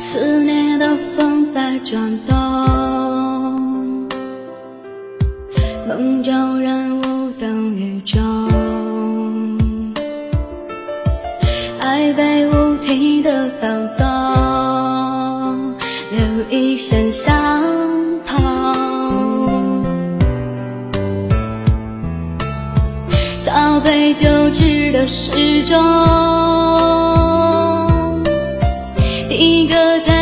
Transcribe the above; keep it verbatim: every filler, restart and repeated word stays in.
思念的风在转动，梦中人无动于衷，爱被无题的放纵，留一身伤痛。早被旧知的时钟，定格在